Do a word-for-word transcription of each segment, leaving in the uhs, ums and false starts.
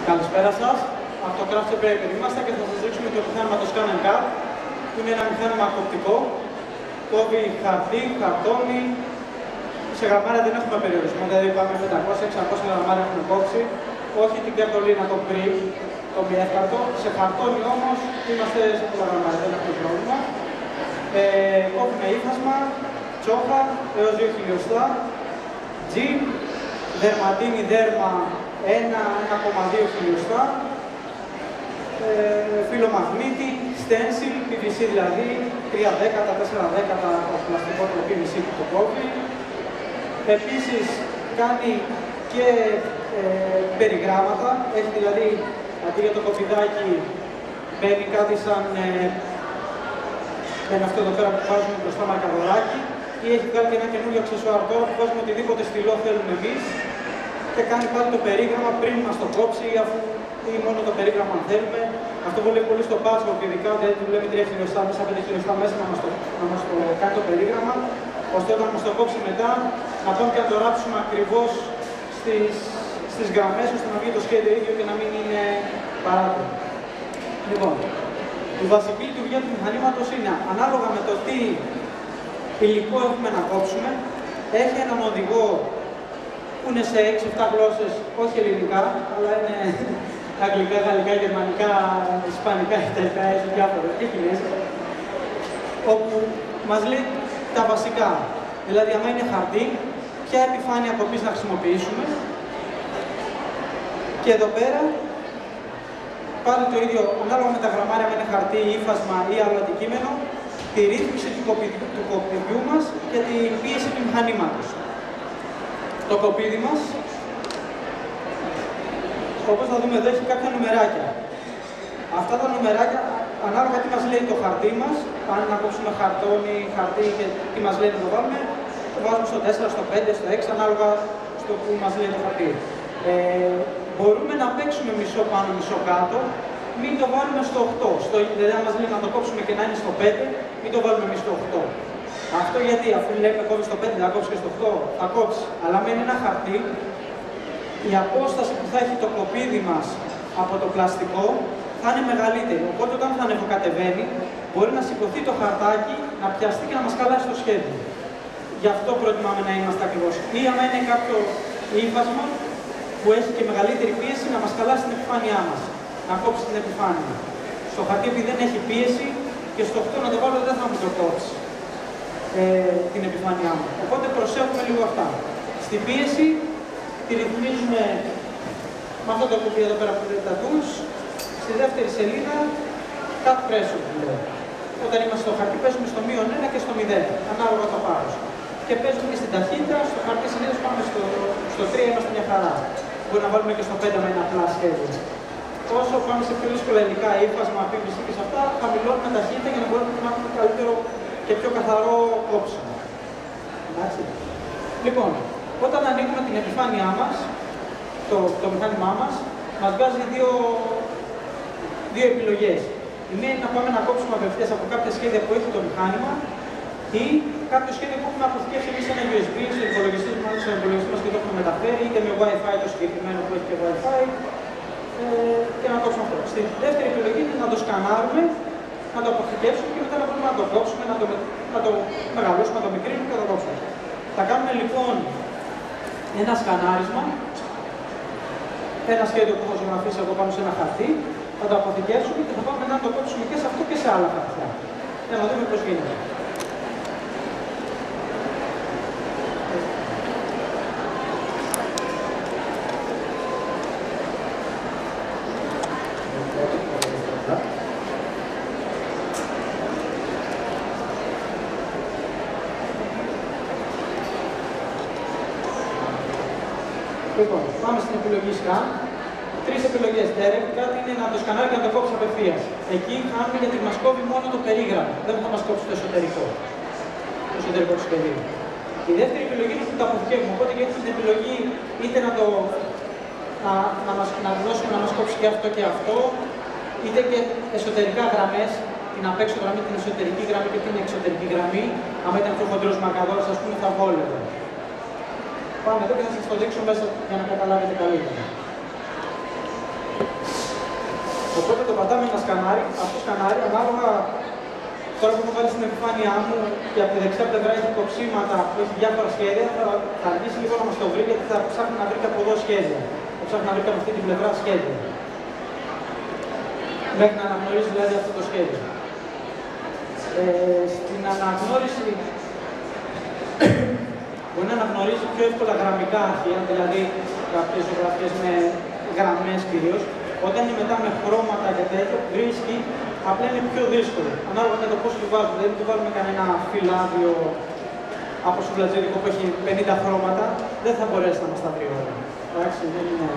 Καλησπέρα σας. Από το Craft Paper είμαστε και θα σας δείξουμε το μηχάνημα το Scan and Cut, που είναι ένα μηχάνημα κοπτικό. Κόβει χαρτί, χαρτόνι. Σε γραμμάρια δεν έχουμε περιορισμό, δηλαδή πάμε πεντακόσια με εξακόσια γραμμάρια έχουμε κόψει. Όχι την καρτολίνα το πριν, το μη εύκαρτο. Σε χαρτόνι όμως είμαστε σε πολλά γραμμάρια, δεν έχουμε πρόβλημα. Ε, κόβουμε ύφασμα, τσόχα έως δύο χιλιοστά, τζιν, δερματίνη δέρμα ένα με ένα κόμμα δύο χιλιοστά, ε, φύλλο μαγνήτη, stencil, πι βι σι δηλαδή, τρία δέκατα, τέσσερα δέκατα το πλαστικό το πι βι σι που το κόβει. Επίσης κάνει και ε, περιγράμματα, έχει δηλαδή αντί για το κοπηδάκι μπαίνει κάτι σαν ε, είναι αυτό εδώ πέρα που βάζουμε μπροστά μαρκαδοράκι, ή έχει βγάλει και ένα καινούριο αξεσουάρ τώρα που βάζουμε οτιδήποτε στυλό θέλουμε εμείς και κάνει πάλι το περίγραμμα πριν μας το κόψει, αφού ή μόνο το περίγραμμα αν θέλουμε. Αυτό βολεύει πολύ στο password, ειδικά ότι του λέμε τρία χιλιοστά μέσα, πέντε χιλιοστά μέσα να μας το, να μας το κάνει το περίγραμμα, ώστε όταν μας το κόψει μετά να πάμε και να το ράψουμε ακριβώς στις, στις γραμμές, ώστε να βγει το σχέδιο ίδιο και να μην είναι παράδειγμα. Λοιπόν, η βασική λειτουργία του μηχανήματος είναι ανάλογα με το τι υλικό έχουμε να κόψουμε. Έχει έναν οδηγό που είναι σε έξι εφτά γλώσσες, όχι ελληνικά, αλλά είναι αγγλικά, γαλλικά, γερμανικά, ισπανικά, ιταλικά, έχει διάφορα και κινέζικα, όπου μας λέει τα βασικά. Δηλαδή, άμα είναι χαρτί, ποια επιφάνεια κοπής να χρησιμοποιήσουμε. Και εδώ πέρα, πάλι το ίδιο, ανάλογα με τα γραμμάρια, με είναι χαρτί, ύφασμα ή άλλο αντικείμενο, τη ρύθμιση του κοπηδιού, του κοπηδιού μας και την πίεση του μηχανήματος. Το κοπίδι μας, όπως θα δούμε εδώ, έχει κάποια νουμεράκια. Αυτά τα νουμεράκια, ανάλογα τι μας λέει το χαρτί μας, αν να κόψουμε χαρτόνι, χαρτί και τι μας λέει να το βάλουμε, το βάζουμε στο τέσσερα, στο πέντε, στο έξι, ανάλογα στο που μας λέει το χαρτί. Ε, μπορούμε να παίξουμε μισό πάνω, μισό κάτω, μην το βάλουμε στο οκτώ. Στο, δηλαδή, αν μας λέει να το κόψουμε και να είναι στο πέντε, μην το βάλουμε εμείς στο οκτώ. Αυτό γιατί, αφού λέμε κόβει στο πέντε, να κόψει και στο οκτώ, θα κόψει. Αλλά με ένα χαρτί, η απόσταση που θα έχει το κοπίδι μας από το πλαστικό θα είναι μεγαλύτερη. Οπότε, όταν θα ανεβοκατεβαίνει, μπορεί να σηκωθεί το χαρτάκι, να πιαστεί και να μας καλάσει το σχέδιο. Γι' αυτό προτιμάμε να είμαστε ακριβώς. Ή άμα είναι κάποιο ύφασμα που έχει και μεγαλύτερη πίεση, να μας καλάσει την επιφάνειά μας. Να κόψει την επιφάνεια. Στο χαρτί, επειδή δεν έχει πίεση, και στο οκτώ να το βάλω δεν θα μου το κόψει ε, την επιφάνειά μου. Οπότε προσέχουμε λίγο αυτά. Στην πίεση τη ρυθμίζουμε με αυτό το κουμπί εδώ πέρα που λέτε τα tools. Στη δεύτερη σελίδα, cut pressure που λέω. Όταν είμαστε στο χαρτί, παίζουμε στο μείον ένα και στο μηδέν, ανάλογα το βάρος. Και παίζουμε και στην ταχύτητα, στο χαρτί συνήθως πάμε στο, στο τρία, είμαστε μια χαρά. Μπορεί να βάλουμε και στο πέντε με ένα απλά σχέδιο. Όσο πάμε σε πιο δύσκολα υλικά, ύφασμα, πι βι σι και σε αυτά, χαμηλώνουμε ταχύτητα για να μπορούμε να έχουμε καλύτερο και πιο καθαρό κόψιμο. Εντάξει. Λοιπόν, όταν ανοίγουμε την επιφάνειά μας, το, το μηχάνημά μας, μας βγάζει δύο, δύο επιλογές. Η μία είναι να πάμε να κόψουμε απευθείας από κάποια σχέδια που έχει το μηχάνημα ή κάποιο σχέδιο που έχουμε αποθηκεύσει εμείς σε ένα γιου ες μπι, στο υπολογιστή μας, στο υπολογιστή μας και το έχουμε μεταφέρει, είτε με Wi-Fi το συγκεκριμένο που έχει και Wi-Fi, ε, και να κόψουμε αυτό. Στη δεύτερη επιλογή είναι να το σκανάρουμε, να το αποθηκεύσουμε και μετά να μπορούμε να το κόψουμε, να το, να το μεγαλώσουμε, να το μικρύνουμε και να το κόψουμε. Θα κάνουμε λοιπόν ένα σκανάρισμα, ένα σχέδιο που έχω ζωγραφίσει εγώ πάνω σε ένα χαρτί, θα το αποθηκεύσουμε και θα πάμε να το κόψουμε και σε αυτό και σε άλλα χαρτιά. Για να δούμε πώς γίνεται. Λοιπόν, πάμε στην επιλογή scan. Τρεις επιλογές. Direct cut είναι να το σκανάρει και να το κόψει απευθείας. Εκεί χάνουμε γιατί μας κόβει μόνο το περίγραμμα. Δεν θα μας κόψει το εσωτερικό. Το εσωτερικό του σχεδίου. Η δεύτερη επιλογή είναι που το αποθηκεύουμε. Οπότε και έχουμε την επιλογή είτε να, το, να, να, μας, να δώσουμε να μας κόψει και αυτό και αυτό, είτε και εσωτερικά γραμμές. Την απ' έξω γραμμή, την εσωτερική γραμμή και την εξωτερική γραμμή. Αν ήταν πιο χοντρός μαρκαδόρος, ας πούμε, θα βόλευε. Πάμε εδώ και θα σας το δείξω μέσα για να καταλάβετε καλύτερα. Οπότε το πατάμε ένα σκανάρι, αυτό σκανάρι ανάλογα. Τώρα που έχω βάλει στην επιφάνειά μου και από τη δεξιά πλευρά έχει κοψίματα που έχει διάφορα σχέδια, θα, θα αργήσει λίγο να μας το βρει γιατί θα ψάχνει να βρει και από εδώ σχέδια. Θα ψάχνει να βρει και από αυτή την πλευρά σχέδια. Μέχρι να αναγνωρίσει δηλαδή αυτό το σχέδιο. Ε, στην αναγνώριση μπορεί να αναγνωρίζει πιο εύκολα γραμμικά αρχεία, δηλαδή κάποιες ζωγραφίες με γραμμές κυρίως. Όταν είναι μετά με χρώματα και τέτοια, βρίσκει, απλά είναι πιο δύσκολο. Ανάλογα με το πώς του βάζουμε. Δηλαδή, του βάλουμε κανένα φυλάδιο από σουβλατζίδικο που έχει πενήντα χρώματα, δεν θα μπορέσει να μας τα βρει όλα. Εντάξει, δεν είναι.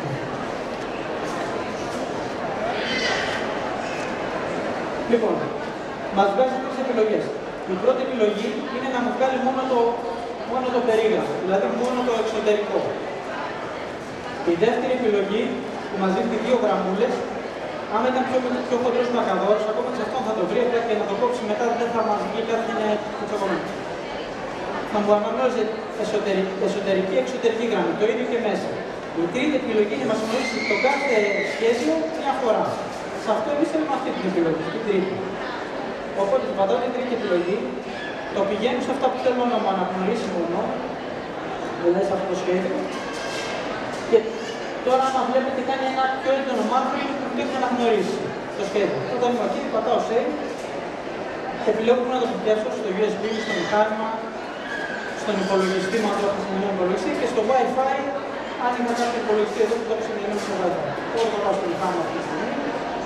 Λοιπόν, μας βγάζει τρεις επιλογές. Η πρώτη επιλογή είναι να μου βγάλει μόνο το, μόνο το περίγραφο, δηλαδή μόνο το εξωτερικό. Η δεύτερη επιλογή που μας δίνει δύο γραμμούλες, άμα ήταν πιο, πιο χοντρός μακαδόρος, ακόμα και σε αυτόν θα το βρει και να το κόψει μετά δεν θα μας βγει κάτι είναι κουτσοκομμένο. Θα μου αναγνώριζε εσωτερική, εσωτερική εξωτερική γραμμή, το ίδιο και μέσα. Η τρίτη επιλογή είναι να μας γνωρίσει το κάθε σχέδιο μια φορά. Σε αυτό εμείς θέλουμε αυτή την επιλογή, την τρίτη. Οπότε το πατάω την τρίτη επιλογή, το πηγαίνω σε αυτά που θέλω να μου αναγνωρίσει μόνο, δηλαδή σε αυτό το σχέδιο. Και τώρα, άμα βλέπετε, κάνει ένα πιο έντονο μαύρο που το έχει αναγνωρίσει το σχέδιο. Όταν είμαι εκεί, πατάω save και επιλέγω που να το πιάσω στο γιου ες μπι, στο μηχάνημα, στον υπολογιστή, μα το έχω συνδεμένο υπολογιστή και στο Wi-Fi, αν είμαι κάποιο υπολογιστή εδώ που το έχω συνδεμένο στο Wi-Fi. Τώρα το πάω στο μηχάνημα αυτή τη στιγμή.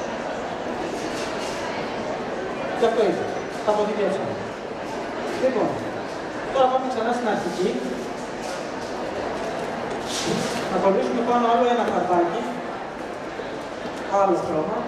Και αυτό είναι. Θα αποδείξω. Λοιπόν, τώρα πάμε ξανά στην αρχική. Να κολλήσουμε πάνω άλλο ένα χαρτάκι, άλλο χρώμα.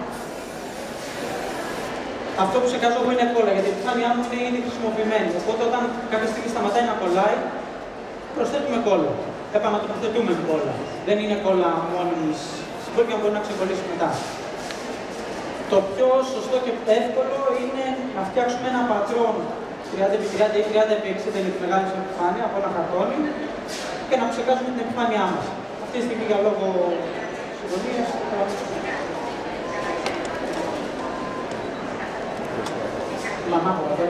Αυτό που σε κάζω εγώ είναι κόλλα, γιατί η επιφάνειά μου είναι ήδη χρησιμοποιημένη. Οπότε όταν κάποια στιγμή σταματάει να κολλάει, προσθέτουμε κόλλα. Επανατοποθετούμε την κόλλα. Δεν είναι κόλλα μόνιμης συμπόρια και μπορεί να ξεκολλήσει μετά. Το πιο σωστό και εύκολο είναι να φτιάξουμε ένα πατρόν τριάντα επί τριάντα ή τριάντα επί εξήντα για τη μεγάλη επιφάνεια από ένα χαρτόνι και να ψεκάσουμε την επιφάνειά μας. Αυτή τη στιγμή για λόγο συμφωνίας μαμά μου,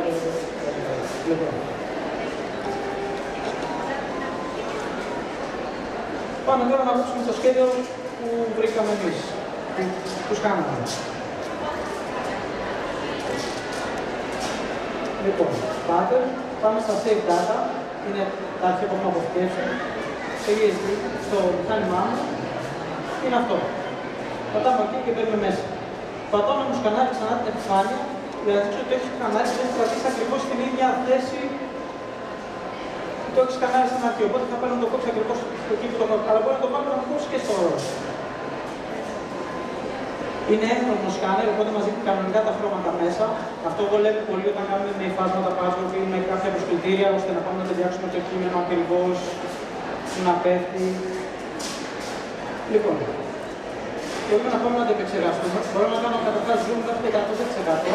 πάμε τώρα να ακούσουμε το σχέδιο που βρήκαμε εμείς, που τους κάναμε. Λοιπόν, πάτε, πάμε στα Save Data, είναι τα αρχεία που έχουμε αποθηκεύσει, στο γιου ες μπι, στο μηχάνημά μου, είναι αυτό. Πατάμε εκεί και μπαίνουμε μέσα. Πατάω να μου σκανάρει ξανά την επιφάνεια, για να δείξω ότι έχει σκανάρει και έχει κρατήσει ακριβώς στην ίδια θέση που το έχει σκανάρει στην αρχή. Οπότε θα πάρω να το κόψω ακριβώς εκεί που το κόψω. Αλλά μπορεί να το πάρω να το κόψω και στο όρο. Είναι έγχρωμο σκάνερ, οπότε μαζί δίνει κανονικά τα χρώματα μέσα. Αυτό βολεύει πολύ όταν κάνουμε με υφάσματα password ή με κάποια προσκλητήρια, ώστε να πάμε να ταιριάξουμε το κείμενο ακριβώς, να πέφτει. Λοιπόν, μπορούμε να πάμε να το επεξεργαστούμε. Μπορώ να κάνω καταρχάς zoom μέχρι εκατό τοις εκατό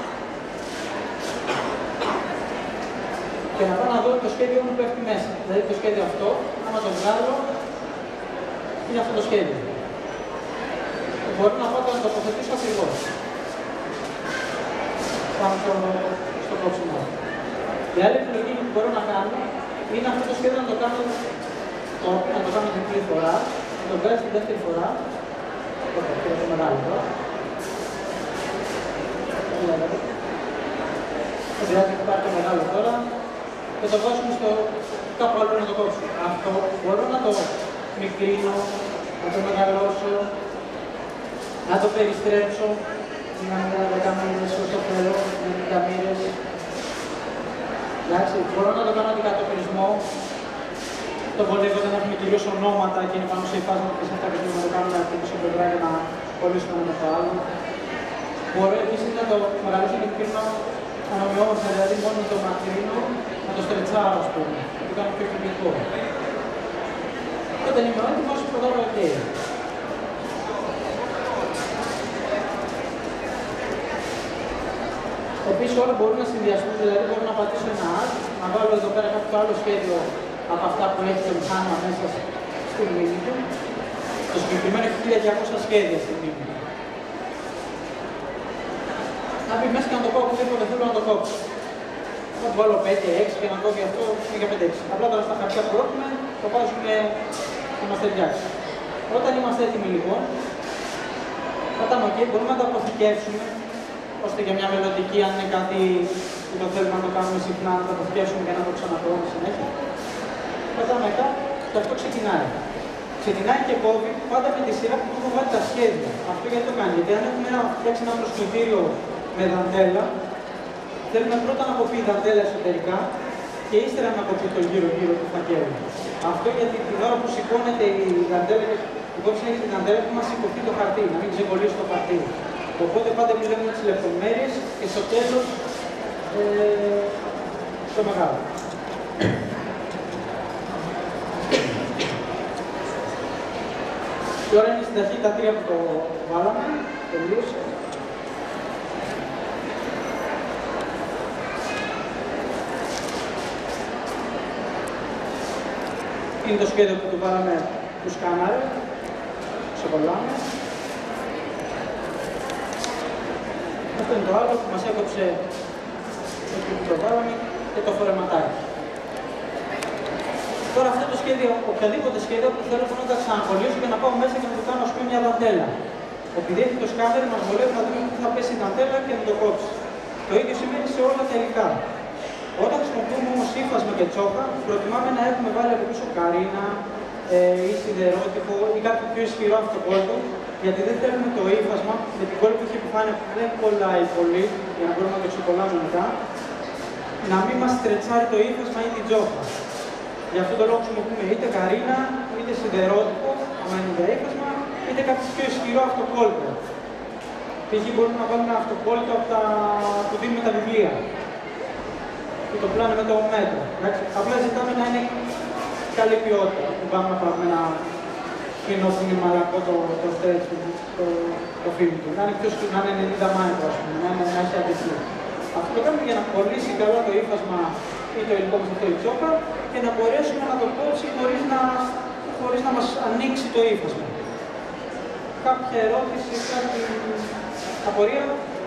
και να πάω να δω το σχέδιο μου που πέφτει μέσα. Δηλαδή το σχέδιο αυτό, άμα το βγάλω, είναι αυτό το σχέδιο. Μπορώ να πάω να το τοποθετήσω ακριβώς πάνω στο, στο κόψιμο. Η άλλη επιλογή που μπορώ να κάνω είναι αυτό το σχέδιο να το κάνω τώρα, να το κάνω την τρίτη φορά, να το βγάλω την δεύτερη φορά. Όχι, αυτό το μεγάλο τώρα. Δεν χρειάζεται να πάρει το μεγάλο τώρα και το βάζουμε στο κάπου άλλο να το κόψουμε. Αυτό μπορώ να το μικρύνω, να το μεγαλώσω, να το περιστρέψω, να μην κάνω δεκαμύρες όσο θέλω, με δεκαμύρες. Εντάξει, μπορώ να το κάνω αντικατοπτρισμό. Το βολεύω όταν έχουμε κυρίως ονόματα και είναι πάνω σε υφάσματα και σε αυτά και να το κάνουμε από πίσω πλευρά για να κολλήσουμε ένα με το άλλο. Μπορώ επίσης να το μεγαλώσω και κρίνω ανομοιόμορφα, δηλαδή μόνο να το μακρύνω, να το στρετσάρω, ας πούμε, να το κάνω πιο κοινικό. Και όταν είμαι έτοιμος, το κάνω ok. Επίσης όλα μπορούν να συνδυαστούν, δηλαδή μπορώ να πατήσω ένα ad, να βάλω εδώ πέρα κάποιο άλλο σχέδιο από αυτά που έχει το μηχάνημα μέσα στην μνήμη του. Το συγκεκριμένο έχει χίλια διακόσια σχέδια στην μνήμη του. να μπει μέσα και να το κόβω οπουδήποτε θέλω να το κόψω. Θα του βάλω πέντε έξι και να κόβει αυτό είναι για πέντε έξι. Απλά τώρα στα χαρτιά που έχουμε το βάζουμε να μας ταιριάξει. Όταν είμαστε έτοιμοι λοιπόν, πατάμε OK, μπορούμε να το αποθηκεύσουμε ώστε για μια μελλοντική, αν είναι κάτι που το θέλουμε να το κάνουμε συχνά, να το αποθηκεύσουμε και να το ξαναπρόβουμε συνέχεια. Πατάμε κάτω και αυτό ξεκινάει. Ξεκινάει και κόβει πάντα με τη σειρά που έχουμε βάλει τα σχέδια. Αυτό γιατί το κάνει? Γιατί αν έχουμε ένα, φτιάξει ένα προσκλητήριο με δαντέλα, θέλουμε πρώτα να κοπεί η δαντέλα εσωτερικά και ύστερα να κοπεί το γύρω-γύρω του φακέλου. Αυτό γιατί την ώρα που σηκώνεται η δαντέλα, η κόψη έχει την δαντέλα που μας σηκωθεί το χαρτί, να μην ξεκολλήσει το χαρτί. Οπότε πάντα μιλάμε τις λεπτομέρειες και στο τέλος ε, το μεγάλο. Τώρα είναι στην ταχύτητα τρία που το βάλαμε, τελείωσε. Είναι το σχέδιο που του βάλαμε, του σκάναρε, ξεκολλάμε. Αυτό είναι το άλλο που μας έκοψε εκεί που το βάλαμε και το φορεματάκι. Τώρα αυτό το σχέδιο, οποιαδήποτε σχέδιο που θέλω να τα ξανακολλήσω και να πάω μέσα και να του κάνω ας πούμε μια δαντέλα. Επειδή έχει το σκάνερ μας βολεύει να δούμε πού θα πέσει η δαντέλα και να το κόψει. Το ίδιο σημαίνει σε όλα τα υλικά. Όταν χρησιμοποιούμε όμως ύφασμα και τσόχα, προτιμάμε να έχουμε βάλει από πίσω καρίνα ε, ή σιδερότυπο ή κάποιο πιο ισχυρό αυτοκόλλητο, γιατί δεν θέλουμε το ύφασμα με την κόλλη που έχει επιφάνεια που δεν κολλάει πολύ, για να μπορούμε να το ξεκολλάμε μετά, να μην μας στρετσάρει το ύφασμα ή την τσόχα. Γι' αυτό το λόγο χρησιμοποιούμε είτε καρίνα, είτε σιδερότυπο, άμα είναι για ύφασμα, είτε κάποιο πιο ισχυρό αυτοκόλλητο. Π.χ. μπορούμε να βάλουμε ένα αυτοκόλλητο από τα που δίνουμε τα βιβλία. Και το πλάνο με το μέτρο. Απλά ζητάμε να είναι καλή ποιότητα. Δεν πάμε να πάρουμε ένα κοινό που είναι μαλακό το, το stretch, το, το film του. Να είναι πιο σκληρό, να είναι ενενήντα μάικρο, ας πούμε, να είναι να έχει αντιστοιχείο. Αυτό το κάνουμε για να κολλήσει καλά το ύφασμα ή το υλικό μας αυτό η τσόχα και να μπορέσουμε να το κόψει χωρίς να, χωρίς να μας ανοίξει το ύφασμα. Κάποια ερώτηση, κάποια απορία?